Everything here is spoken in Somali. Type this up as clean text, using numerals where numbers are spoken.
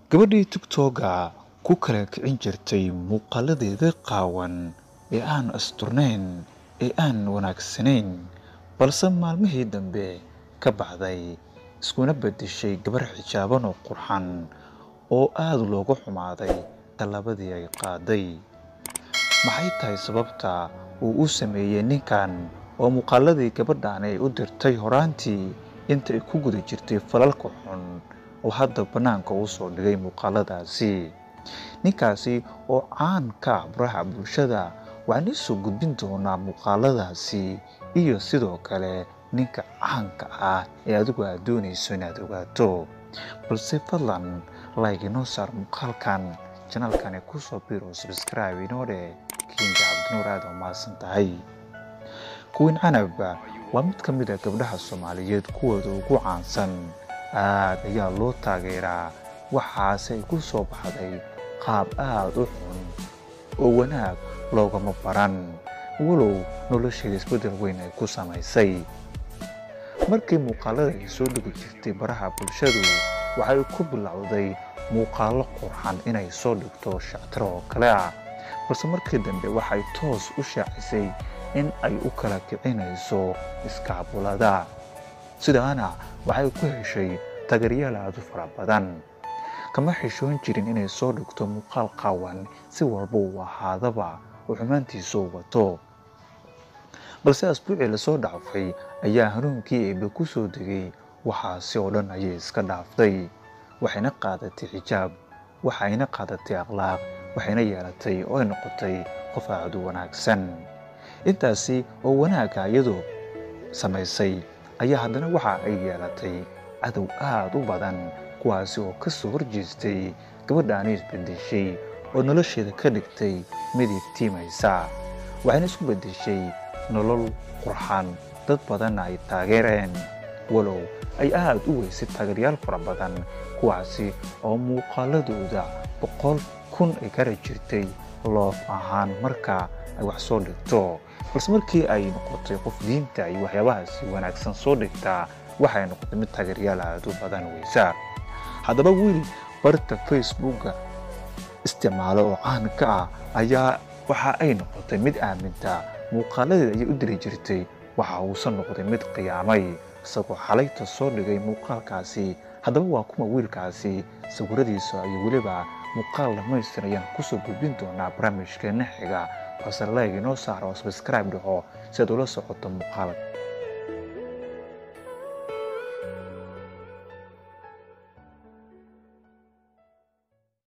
gabadhii TikTok-ga ku kala kicin jirtay muuqaaladeeda qaawan ee aan asturnayn ee aan wanaagsanayn balse maalmihii dambe ka baxday iskuna bedeshay gabar xijaaban oo qurxan oo aad looga xumaaday talabadii ay qaaday. Maxay tahay sababta uu u sameeyay ninkan oo muuqaaladii gabadhan ay u dirtay horaantii inta ay ku guda jirtay falalka xun oo hadda banaanka u soo dhigay muuqaaladaasi? Ninkaasi oo caan ka ah baraha bulshada waxaan soo gudbin doonaa muuqaaladaasi iyo sidoo kale ninka caanka ah ee adigu aad doonayso inaad ogaato. Balse fadlan like inoo saar muuqaalkan, channelkan ku soo biiro subscribe inoo dheh. Kinga Cabdinuur aad u mahadsan tahay. Queen Canab waa mid ka mid ah gabdhaha Soomaaliyeed kuwooda ugu caansan. Aad ayaa loo taageeraa, waxaase ay ku soo baxday qaab aad u xun oo wanaag loogama baran, walow nolosheeda isbeddel weyn ay ku samaysay. Markii muuqaalada ay soo dhigi jirtay baraha bulshadu waxay ku bilowday muuqaalo qurxan inay soo dhigto shactiro oo kale ah, balse markii dambe waxay toos u shaacisay in ay u kala kicinayso iskaabulada. Sidaana waxay ku heshay taageerayaal aad u fara badan. Kama xishoon jirin inay soo dhigto muuqaal qaawan si walba uu ahaadaba oo xumaantiisa wato. Balse asbuucii la soo dhaafay ayaa hanuunkii eebbe ku soo degay, waxaasi oo dhan ayay iska dhaaftay. Waxayna qaadatay xijaab, waxayna qaadatay akhlaaq, waxayna yeelatay oo ay noqotay qof aad u wanaagsan. Intaasi oo wanaaga iyadoo samaysay ayaa haddana waxa ay yeelatay cadow aad u badan, kuwaasi oo ka soo horjeestay gabadhaani isbedeshay oo nolosheeda ka dhigtay mid iftiimaysa. Waxayna isku bedeshay nolol qurxan, dad badanna ay taageereen, walow ay aad u weysay taageerayaal fara badan, kuwaasi oo muuqaaladooda 100,000 ay kara jirtay loof ahaan marka ay wax soo dhigto. Balse markii ay noqotay qof diinta iyo waxyaabahaasi wanaagsan soo dhigta, waxay noqotay mid taageerayaal aad u badan weysa. Haddaba wiil barta Facebook isticmaalo oo caan ka ah ayaa waxa ay noqotay mid aaminta muuqaaladeeda ayay u diri jirtay. Waxa uusan noqday mid qiyaamay isagoo xalayta soo dhigay muuqaalkaasi. Haddaba waa kuma wiilkaasi, sawiradiisa iyo weliba muuqaal dhammaystiran ayaan ku soo gudbin doonaa barnaamijkeena xiga. Like inoo saar oo subscribe dhaho si aad ula socoto muuqaalka.